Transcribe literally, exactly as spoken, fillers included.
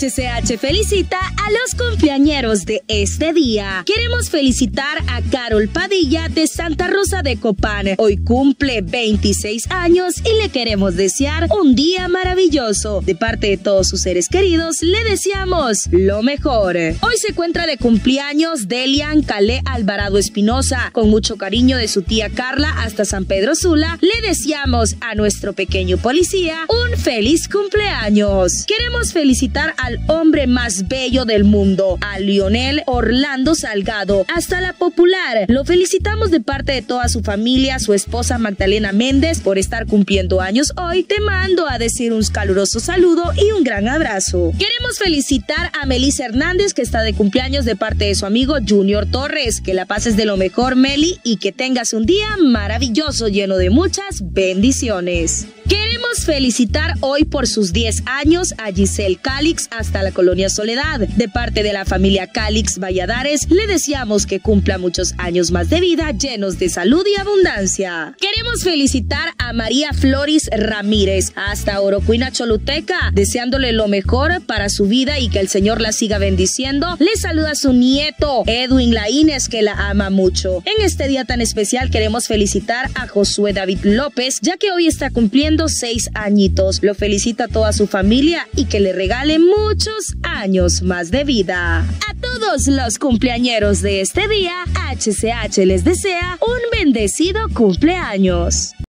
H C H felicita a los cumpleañeros de este día. Queremos felicitar a Carol Padilla de Santa Rosa de Copán. Hoy cumple veintiséis años y le queremos desear un día maravilloso. De parte de todos sus seres queridos, le deseamos lo mejor. Hoy se encuentra de cumpleaños Delian Calé Alvarado Espinosa. Con mucho cariño de su tía Carla hasta San Pedro Sula, le deseamos a nuestro pequeño policía un feliz cumpleaños. Queremos felicitar al hombre más bello del mundo, a Lionel Orlando Salgado, hasta La Popular. Lo felicitamos de parte de toda su familia, su esposa Magdalena Méndez, por estar cumpliendo años hoy. Te mando a decir un caluroso saludo y un gran abrazo. Queremos felicitar a Melissa Hernández, que está de cumpleaños, de parte de su amigo Junior Torres. Que la pases de lo mejor, Meli, y que tengas un día maravilloso, lleno de muchas bendiciones. Queremos felicitar hoy por sus diez años a Giselle Calix hasta la Colonia Soledad. De parte de la familia Calix Valladares, le deseamos que cumpla muchos años más de vida, llenos de salud y abundancia. Queremos felicitar a María Floris Ramírez hasta Orocuina Choluteca, deseándole lo mejor para su vida y que el Señor la siga bendiciendo. Le saluda a su nieto Edwin Laínez, que la ama mucho. En este día tan especial queremos felicitar a Josué David López, ya que hoy está cumpliendo seis añitos. Lo felicita a toda su familia y que le regale muchos años más de vida. A todos los cumpleañeros de este día, H C H les desea un bendecido cumpleaños.